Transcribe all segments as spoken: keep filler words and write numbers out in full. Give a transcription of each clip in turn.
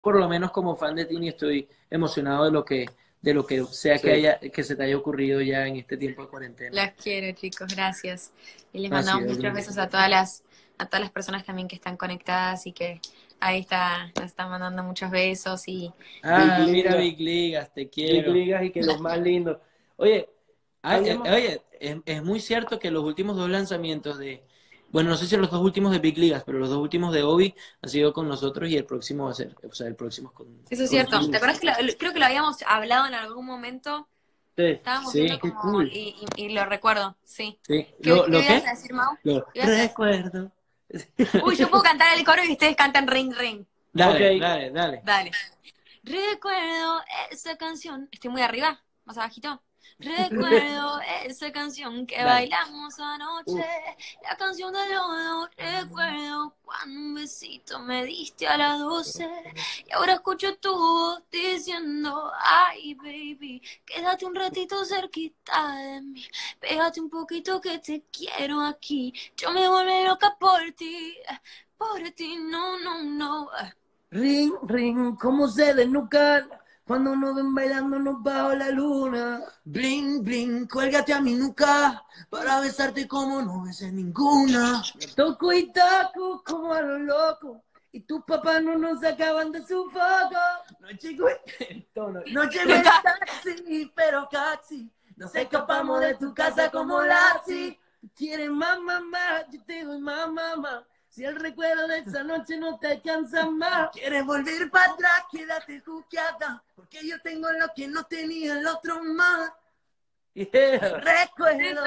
por lo menos como fan de Tini estoy emocionado de lo que, de lo que sea que Sí. haya, que se te haya ocurrido ya en este tiempo de cuarentena. Las quiero, chicos, gracias. Y les Así mandamos es, muchos lindo. besos a todas las, a todas las personas también que están conectadas y que ahí está, nos están mandando muchos besos y, Ah, Big mira, Liga, Big Ligas, te Big quiero. Ligas y que los más lindos. Oye, Ah, eh, habíamos... oye, es, es muy cierto que los últimos dos lanzamientos de, bueno, no sé si los dos últimos de Big Ligas, pero los dos últimos de Obi han sido con nosotros y el próximo va a ser, o sea, el próximo es con, eso es con cierto. Tini. ¿Te acuerdas que lo- creo que lo habíamos hablado en algún momento? Sí, Estábamos Sí, viendo qué como, cool. y, y- y lo recuerdo, sí. sí. ¿Qué, ¿Lo, qué lo ibas qué? a decir, Mau? Lo ¿Qué ibas a decir? recuerdo. Uy, yo puedo cantar el coro y ustedes cantan ring ring. Dale, Ok. dale, dale. Dale. Recuerdo esa canción. Estoy muy arriba, más abajito. Recuerdo esa canción que Dale. bailamos anoche. Uf. La canción del lodo. Recuerdo cuando un besito me diste a las doce. Y ahora escucho tu voz diciendo: ay, baby, quédate un ratito cerquita de mí. Pégate un poquito que te quiero aquí. Yo me volví loca por ti. Por ti, no, no, no. Ring, ring, ¿cómo se desnucan cuando nos ven bailándonos bajo la luna? Bling, bling, cuélgate a mi nuca para besarte como no besé ninguna. Toco y taco como a lo loco y tus papás no nos sacaban de su foco. No llegó el tono. No llegó el taxi, pero casi nos escapamos de tu casa como Lassie. Tú quieres más, mamá, yo te doy más, mamá. Si el recuerdo de esa noche no te alcanza más, quieres volver para atrás, quédate juqueada, porque yo tengo lo que no tenía el otro más. Yeah. Recuerdo.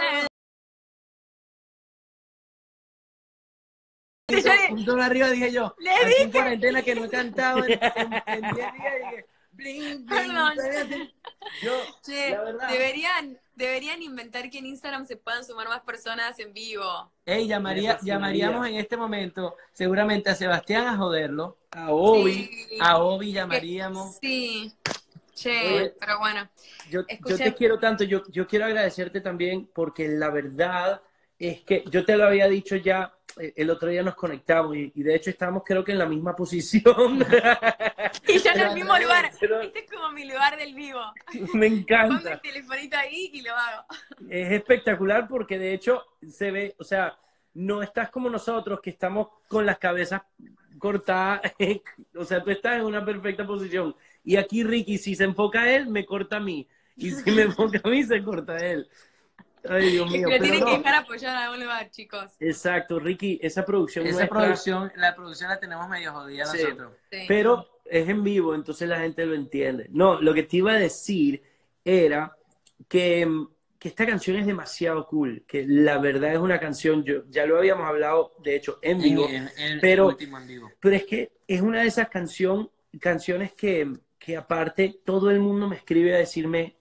Sí, yo le- Un tono arriba dije yo. Le Aquí dije. en cuarentena que no he cantado en en diez días y dije, bling, bling, Perdón. espérate. Yo, Che, la verdad. deberían, deberían inventar que en Instagram se puedan sumar más personas en vivo. Ey, Me llamaría, fascinaría. llamaríamos en este momento seguramente a Sebastián a joderlo, A Obi. Sí. a Obi Que- llamaríamos. Sí. Che, Oye, pero bueno. Yo, yo Escuché. te quiero tanto, yo, yo quiero agradecerte también porque la verdad es que yo te lo había dicho ya, eh, el otro día nos conectamos y, y de hecho estamos creo que en la misma posición. Y yo en Pero el mismo al revés, lugar. pero- Este es como mi lugar del vivo. Me Pongo encanta. el telefonito ahí y lo hago. Es espectacular porque de hecho se ve, o sea, no estás como nosotros que estamos con las cabezas cortadas, o sea, tú estás en una perfecta posición. Y aquí Ricky, si se enfoca a él, me corta a mí. Y si me enfoca a mí, se corta a él. Ay, Dios Es mío, que lo pero tienen que no. dejar apoyar en algún lugar, chicos. Exacto, Ricky, esa producción esa nuestra, producción, la producción la tenemos medio jodida Sí. nosotros. Sí. pero es en vivo, entonces la gente lo entiende. No, lo que te iba a decir era que, que esta canción es demasiado cool, que la verdad es una canción, yo ya lo habíamos hablado, de hecho, en vivo, En, en- en pero- el último en vivo. pero es que es una de esas canción, canciones que, que aparte todo el mundo me escribe a decirme,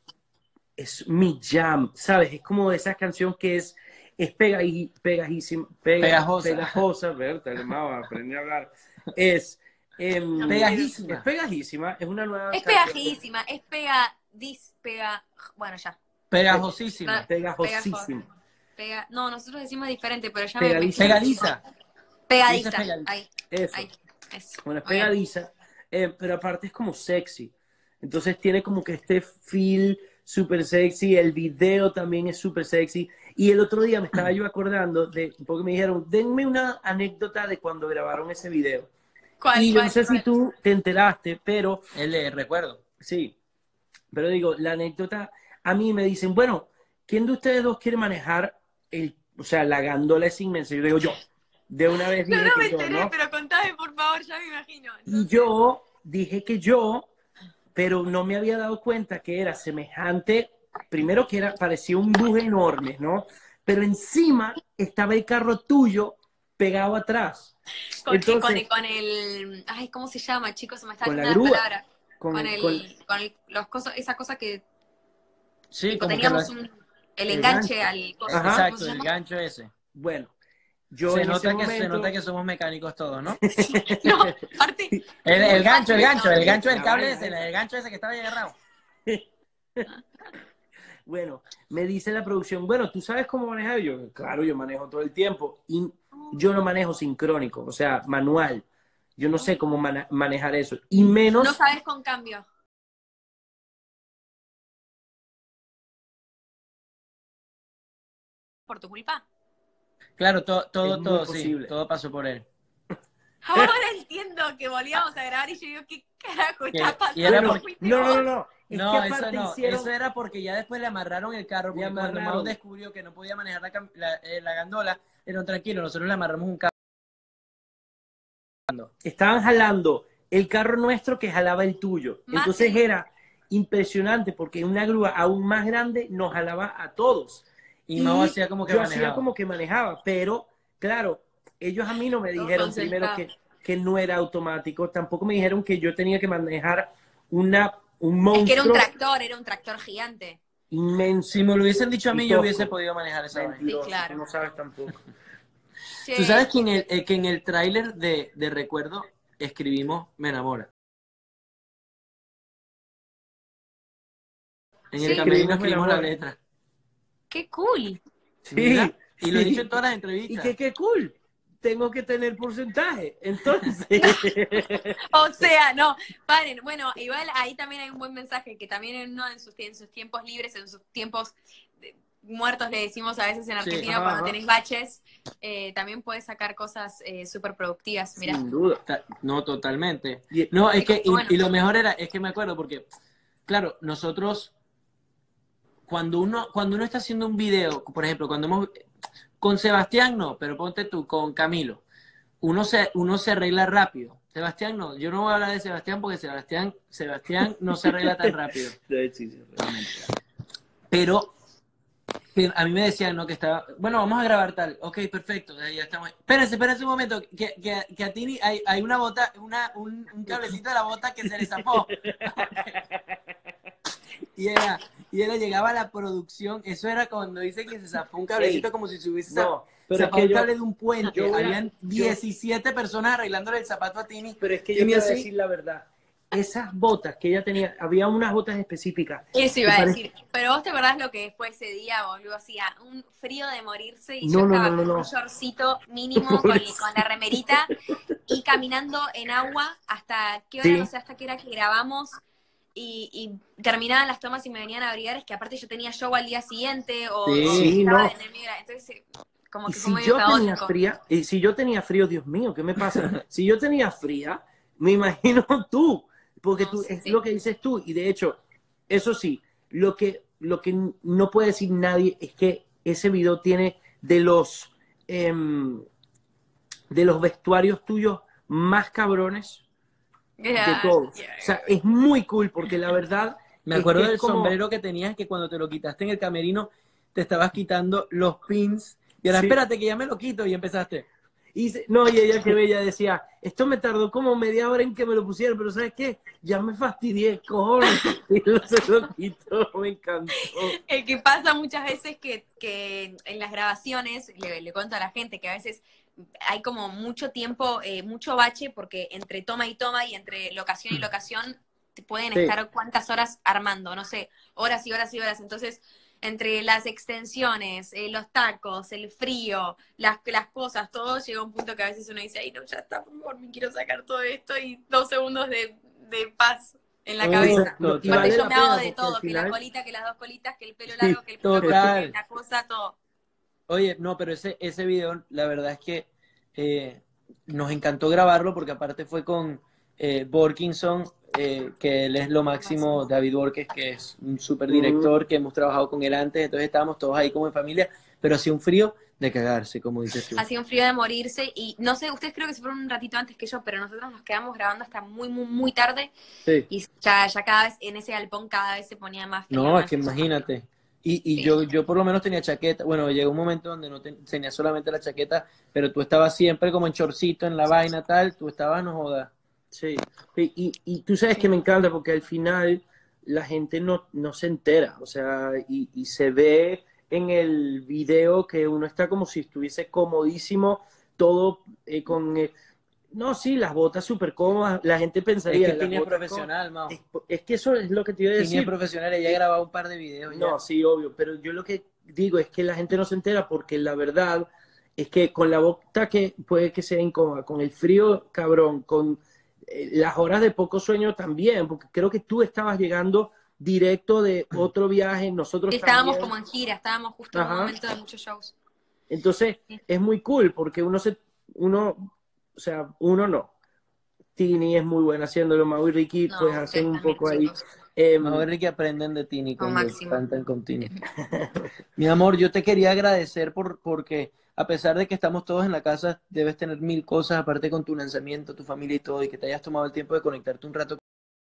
es mi jam, ¿sabes? Es como de esas canciones que es, es pegají- pegajísima, pega- Pegajosa. pegajosa, ¿verdad? Vamos a aprender a hablar. Es, em, Pegajísima. es pegajísima, es una nueva Es canción. pegajísima, es pega, dis, pega. Bueno, ya. Pegajosísima. Pegajosísima. Pega, no, nosotros decimos diferente, pero ya me- Pegadiza. me. Pegadiza. Pegadiza. Dice pegadiza. Ahí, Eso. ahí. Eso. Bueno, es Muy bien. pegadiza, eh, pero aparte es como sexy. Entonces tiene como que este feel súper sexy, el video también es súper sexy. Y el otro día me estaba yo acordando de, porque me dijeron, denme una anécdota de cuando grabaron ese video. ¿Cuál, Y yo cuál, no sé si cuál? tú te enteraste, pero El de recuerdo. sí, pero digo, la anécdota, a mí me dicen, bueno, ¿quién de ustedes dos quiere manejar el, o sea, la gandola es inmensa? Yo digo, yo, de una vez No, dije no me que yo, enteré, ¿no? pero contame, por favor, ya me imagino. Y Entonces, yo dije que yo, pero no me había dado cuenta que era semejante, primero que era, parecía un bus enorme, ¿no? Pero encima estaba el carro tuyo pegado atrás. con, Entonces, con, el, con el. Ay, ¿cómo se llama, chicos? Se me está Con la olvidando grúa. palabra. con Con, el- el, con- con el- los cosas, esa cosa que Sí, tipo, como que teníamos lo- un, el el enganche gancho. al coso, Ajá. ¿cómo Exacto, se el llama? gancho ese. bueno, yo Se en ese nota, que, se momento... nota que somos mecánicos todos, ¿no? No, aparte. El, muy el gancho, el fácil, gancho, ¿no? el gancho del La cable vaina ese, el gancho ese que estaba ahí agarrado. Bueno, me dice la producción, bueno, ¿tú sabes cómo manejar? Y yo, claro, yo manejo todo el tiempo. Y yo no manejo sincrónico, o sea, manual. Yo no sé cómo man manejar eso. Y menos... No sabes con cambio. ¿Por tu culpa? Claro, todo, todo, muy todo, posible. sí, todo pasó por él. Ahora entiendo que volvíamos a grabar y yo digo, ¿qué carajo Que- está pasando? y era Bueno, porque- no, no, no, no. Es No, que eso aparte no, hicieron... eso era porque ya después le amarraron el carro, porque Le cuando Mao amarraron. descubrió que no podía manejar la, cam- la, eh, la gandola, dijeron, tranquilo, nosotros le amarramos un carro. Estaban jalando el carro nuestro que jalaba el tuyo. Más Entonces el- era impresionante porque una grúa aún más grande nos jalaba a todos. Y Mao hacía como que yo manejaba. hacía como que manejaba, pero claro, ellos a mí no me Todo dijeron primero concentrado. que, que no era automático, tampoco me dijeron que yo tenía que manejar una, un monstruo Es que era un tractor, era un tractor gigante. inmenso. Si me lo hubiesen dicho a mí, Y yo tosco. hubiese podido manejar esa vaina. Mentiroso, Sí, claro. tú no sabes tampoco. Che, Tú sabes que en el, eh, que en el tráiler de, de Recuerdo escribimos Me enamora. En Sí. el camerino Escribimos Me escribimos la enamora. letra. qué cool. Sí, Mira, y lo he sí. dicho en todas las Y entrevistas. que qué cool. Tengo que tener porcentaje. Entonces, O sea, no, paren. Bueno, igual ahí también hay un buen mensaje, que también uno en sus, en sus tiempos libres, en sus tiempos de- muertos, le decimos a veces en Sí, Argentina, ajá, cuando ajá. tenés baches, eh, también puedes sacar cosas eh, súper productivas. Mirá. sin duda. Ta- No, totalmente. Y- No, es que, y, Bueno. y lo mejor era, es que me acuerdo porque, claro, nosotros, cuando uno, cuando uno está haciendo un video, por ejemplo, cuando hemos, con Sebastián no, pero ponte tú, con Camilo, uno se, uno se arregla rápido. Sebastián no, yo no voy a hablar de Sebastián porque Sebastián, Sebastián no se arregla tan rápido. Sí, sí, realmente. Pero, pero a mí me decían, ¿no? Que estaba, bueno, vamos a grabar tal. Ok, perfecto, ya ya estamos. Espérense, espérense un momento, que, que, que a Tini hay, hay una bota, una, un, un cablecito de la bota que se le zafó. Y era, y era, llegaba a la producción, eso era cuando dice que se zafó un cablecito Ey, como si se hubiese no, zafado, pero es zafado que un yo- cable de un puente. yo voy a- Habían yo- diecisiete personas arreglándole el zapato a Tini. Pero es que yo Tini te voy a así. decir la verdad. Esas botas que ella tenía, había unas botas específicas. Eso iba que a parece- decir. Pero vos te acordás lo que fue ese día, boludo, hacía un frío de morirse y No, yo no, estaba no, no, con no. un shortcito mínimo con, con la remerita y caminando en agua hasta qué hora, Sí. no sé hasta qué hora que grabamos y, y terminaban las tomas y me venían a abrigar, es que aparte yo tenía show al día siguiente o, Sí. o Sí, estaba no. en el medio, entonces eh, como Y que si fue medio yo tenía caótico. fría, y si yo tenía frío, Dios mío, ¿qué me pasa? Si yo tenía fría, me imagino tú, porque No, tú, sí, es sí. lo que dices tú, y de hecho, eso sí, lo que, lo que no puede decir nadie es que ese video tiene de los, em, de los vestuarios tuyos más cabrones de Yeah, todos. yeah. O sea, es muy cool, porque la verdad... Me es acuerdo que es del como- sombrero que tenías, que cuando te lo quitaste en el camerino, te estabas quitando los pins. Y ahora, Sí. espérate que ya me lo quito, y empezaste. Y se- no, y ella que bella decía, esto me tardó como media hora en que me lo pusieran, pero ¿sabes qué? Ya me fastidié, cojones. Y no se lo quitó, me encantó. El que pasa muchas veces que, que en las grabaciones, le, le cuento a la gente que a veces hay como mucho tiempo, eh, mucho bache, porque entre toma y toma y entre locación y locación te pueden Sí. estar cuántas horas armando, no sé, horas y horas y horas. Entonces, entre las extensiones, eh, los tacos, el frío, las, las cosas, todo llega a un punto que a veces uno dice, ay, no, ya está, por favor, me quiero sacar todo esto y dos segundos de, de paz en la Oh, cabeza. no, y Aparte vale yo la me hago pena, de porque todo, al que la final- colita, que las dos colitas, que el pelo Sí, largo, que el pelo corto, total. que la cosa, todo. Oye, no, pero ese, ese video, la verdad es que eh, nos encantó grabarlo, porque aparte fue con eh, Borkinson, eh, que él es lo máximo, David Borges, que es un súper director, que hemos trabajado con él antes, entonces estábamos todos ahí como en familia, pero hacía un frío de cagarse, como dices tú. Hacía un frío de morirse y no sé, ustedes creo que se fueron un ratito antes que yo, pero nosotros nos quedamos grabando hasta muy, muy, muy tarde Sí. y ya, ya cada vez, en ese galpón cada vez se ponía más frío. No, más es que frío. imagínate. Y, y Sí. yo, yo por lo menos tenía chaqueta. Bueno, llegó un momento donde no ten- tenía solamente la chaqueta, pero tú estabas siempre como en chorcito, en la vaina, tal. Tú estabas, no jodas. Sí, y, y, y tú sabes que me encanta porque al final la gente no, no se entera, o sea, y, y se ve en el video que uno está como si estuviese comodísimo, todo eh, con... eh, no, sí, las botas súper cómodas, la gente Es pensaría... que las Tini es botas profesional, Mao. cómodas. Es, es que eso es lo que te iba a Tini es decir. profesional, ella ha grabado un par de videos ya. No, sí, obvio, pero yo lo que digo es que la gente no se entera porque la verdad es que con la bota que puede que sea incómoda, con el frío, cabrón, con eh, las horas de poco sueño también, porque creo que tú estabas llegando directo de otro viaje, nosotros Estábamos también. como en gira, estábamos justo en un Ajá. momento de muchos shows. Entonces, Sí. es muy cool, porque uno se, uno, o sea, uno no. Tini es muy buena haciéndolo, Mau y Ricky No, pues ustedes hacen un también, poco ahí. chicos. Eh, Mau y Ricky aprenden de Tini Lo cuando máximo. cantan con Tini. Mi amor, yo te quería agradecer por, porque a pesar de que estamos todos en la casa, debes tener mil cosas aparte con tu lanzamiento, tu familia y todo, y que te hayas tomado el tiempo de conectarte un rato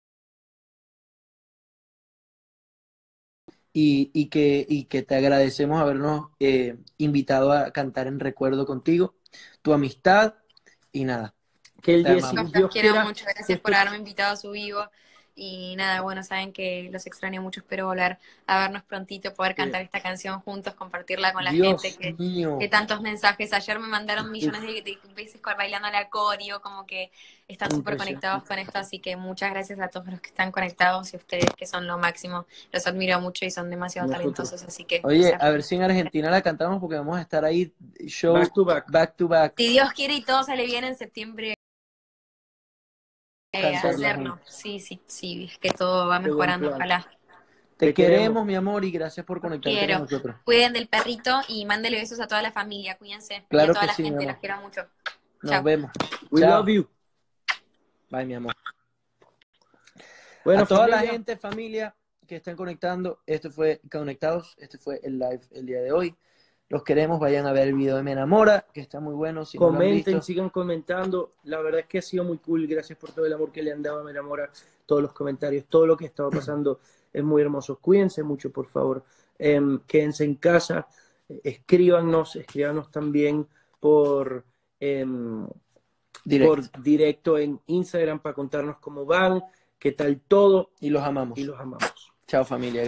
y, y que, y que te agradecemos habernos eh, invitado a cantar en recuerdo contigo, tu amistad y nada, que el te diez, amamos. si Los Dios quiero quiera, mucho, que gracias por este- haberme invitado a su vivo. Y nada, bueno, saben que los extraño mucho, espero volver a vernos prontito, poder cantar esta canción juntos, compartirla con la gente, Dios que, mío. que tantos mensajes. Ayer me mandaron millones de, de veces con- bailando la coreo, como que están súper Impresionante. conectados con esto, así que muchas gracias a todos los que están conectados y a ustedes que son lo máximo. Los admiro mucho y son demasiado Nosotros. talentosos, así que... Oye, o sea, a ver si en Argentina la cantamos porque vamos a estar ahí show Back to back. back to back. si Dios quiere y todo sale bien en septiembre. Eh, Cantarla hacerlo. juntos. Sí, sí, sí, es que todo va Qué buen mejorando, plan. ojalá. Te, Te queremos, queremos. mi amor, y gracias por Los conectarte quiero. con nosotros. Cuiden del perrito y mándele besos a toda la familia, cuídense. Y a Claro toda que la sí, mi gente, amor. los quiero mucho. Nos Chao. vemos. We Chao. love you. Bye, mi amor. Bueno, a toda la familia, gente, familia, que están conectando, esto fue Conectados, este fue el live el día de hoy. Los queremos, vayan a ver el video de Me Enamora, que está muy bueno. Si no lo han comenten, visto, sigan comentando. La verdad es que ha sido muy cool. Gracias por todo el amor que le han dado a Me Enamora, todos los comentarios, todo lo que estaba pasando es muy hermoso. Cuídense mucho, por favor. Eh, quédense en casa. Eh, escríbanos, escríbanos también por, eh, directo. por directo en Instagram para contarnos cómo van, qué tal todo. Y los amamos. Y los amamos. Chao, familia.